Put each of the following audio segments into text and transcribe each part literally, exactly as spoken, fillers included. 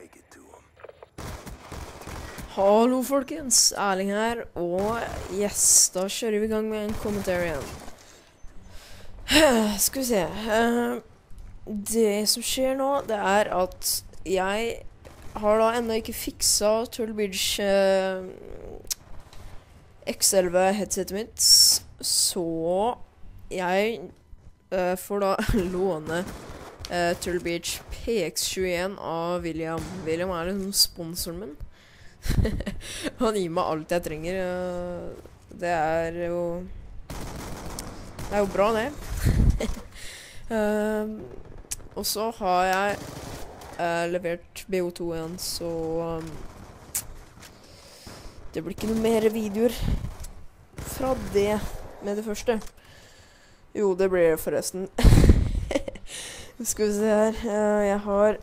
Hallo folkens, Erling her, og yes, da kjører vi i gang med en kommentar igjen. Skal vi se, uh, det som skjer nå, det er at jeg har da enda ikke fiksa Turtle Beach uh, X elleve headsetet mitt, så jeg uh, får da låne uh, Turtle Beach P X tjueen av William. William er liksom sponsoren min. Han gir meg alt jeg trenger. Det er jo Det er jo bra, det. um, og så har jeg uh, levert B O to igjen, så um, det blir ikke noe mer videoer fra det med det første. Jo, det blir det forresten. Skal vi se her. Uh, jeg har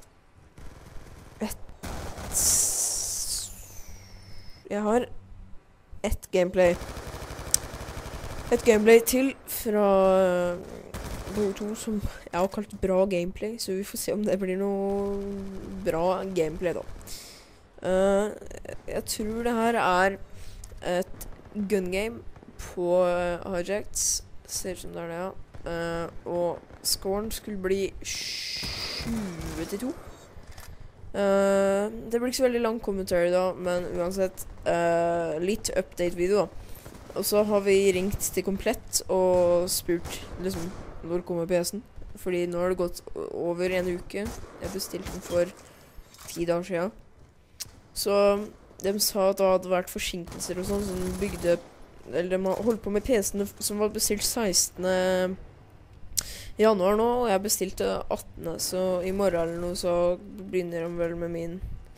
Jeg har ett gameplay. Et gameplay til fra B O to som jeg har kalt bra gameplay, så vi får se om det blir noe bra gameplay da. Uh, jeg tror det her er et gun game på uh, Hijacked. Ser ut som det er det, ja. Uh, og scoren skulle bli tjue til to. Uh, det blir ikke så veldig lang kommentar da, men uansett uh, litt update-video da. Og så har vi ringt til Komplett og spurt liksom når kommer P S-en, fordi nå har det gått over en uke. Jeg bestilte den for ti dager siden. Så de sa at det hadde vært forsinkelser og sånn, så de bygde, eller de har holdt på med P S-ene som var bestilt sekstende januar nå, og jeg bestilte attende, så i morgen eller noe så begynner de vel med min.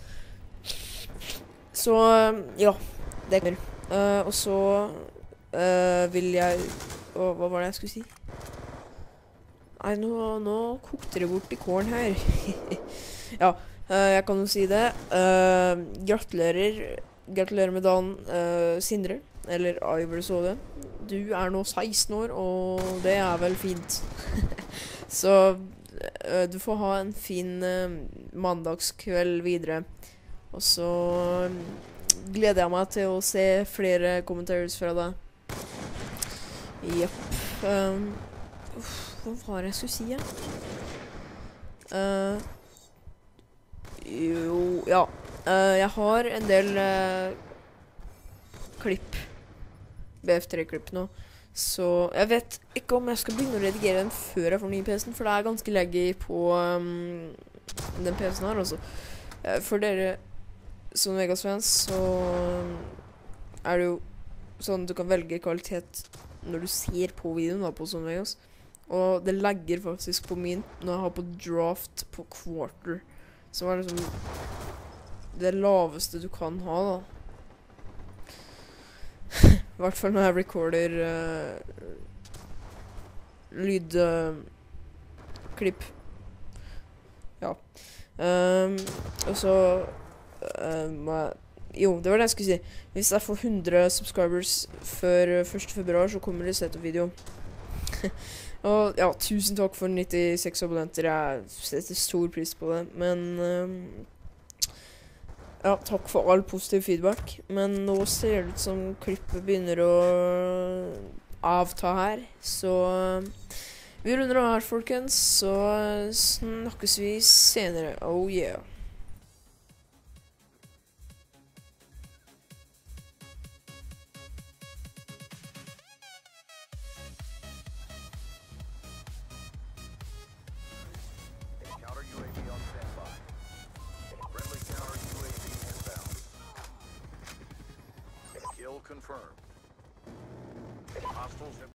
Så, ja, det kommer. Uh, og så uh, vil jeg, å, hva var det jeg skulle si? Nei, nå, nå kokte det bort i kåren her. Ja, uh, jeg kan jo si det. Uh, gratulerer, gratulerer med dagen, uh, Sindre, eller Iver så det. Du er nå seksten år, og det er vel fint. Så uh, du får ha en fin uh, mandagskveld videre. Og så um, gleder jeg meg til å se flere kommentarer fra deg. Jepp. Um, uff, hva var det jeg skulle si, ja? Uh, jo, ja. Uh, jeg har en del uh, klipp. B F tre-klipp nå. Så jeg vet ikke om jeg skal begynne å redigere den før jeg får ny P S-en, for det er ganske laggy på um, den P S-en her, altså. Uh, for dere som Vegas-fans, så er det jo sånn at du kan velge kvalitet når du ser på videoen da, på sånn Vegas. Og det lagger faktisk på min når jeg har på draft på quarter, som er liksom det laveste du kan ha da. I hvert fall når jeg recorder uh, lydklipp. Uh, ja. Um, og så um, jo, det var det jeg skulle si. Hvis jeg får hundre subscribers før første februar, så kommer det setup-video. Og ja, tusen takk for nittiseks abonnenter. Jeg setter stor pris på det. Men um, ja, takk for all positiv feedback. Men nå ser det ut som klippet begynner å avta her. Så vi runder av her, folkens. Så snakkes vi senere. Oh yeah. Counter U A V on standby. Friendly counter U A V inbound. Kill confirmed. Hostiles have